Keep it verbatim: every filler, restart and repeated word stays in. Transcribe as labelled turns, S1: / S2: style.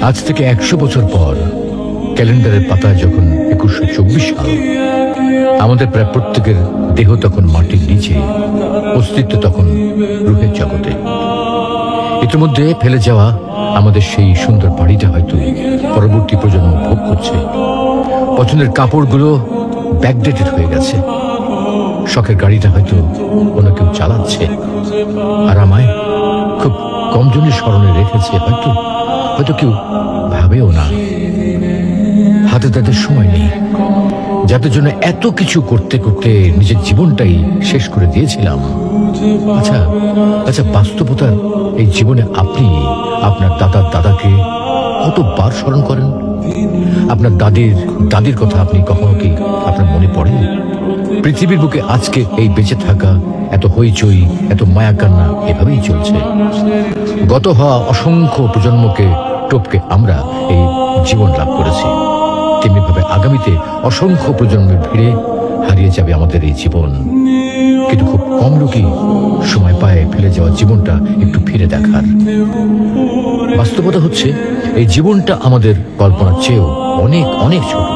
S1: আজ থেকে একশো বছর পর ক্যালেন্ডারের পাতায় যখন একুশশো চব্বিশ সাল, আমাদের প্রায় প্রত্যেকের দেহ তখন মাটির নিচে, অস্তিত্ব তখন রূহের জগতে। ইতিমধ্যে ফেলে যাওয়া আমাদের সেই সুন্দর বাড়িটা হয়তো পরবর্তী প্রজন্ম ভোগ করছে। পছন্দের কাপড়গুলো ব্যাকডেটেড হয়ে গেছে। শখের গাড়িটা হয়তো কোনো কেউ চালাচ্ছে, আর আমায় খুব কম জনের স্মরণে রেখেছে, হয়তো হয়তো কেউ ভাবেও না। হাতে তাদের সময় নেই, যাদের জন্য এত কিছু করতে করতে নিজের জীবনটাই শেষ করে দিয়েছিলাম। আচ্ছা আচ্ছা বাস্তবতার এই জীবনে আপনি আপনার দাদার দাদাকে কতবার স্মরণ করেন? আপনার দাদির দাদির কথা আপনি কখনো কি আপনার মনে পড়ে? পৃথিবীর বুকে আজকে এই বেঁচে থাকা, এত হইচই, এত মায়া কান্না এভাবেই চলছে। গত হওয়া অসংখ্য প্রজন্মকে টপকে আমরা এই জীবন লাভ করেছি। তেমনিভাবে আগামীতে অসংখ্য প্রজন্মের ভিড়ে হারিয়ে যাবে আমাদের এই জীবন। কিন্তু খুব কম লোকই সময় পায় ফেলে যাওয়া জীবনটা একটু ফিরে দেখার। বাস্তবতা হচ্ছে এই জীবনটা আমাদের কল্পনার চেয়েও অনেক অনেক ছোট।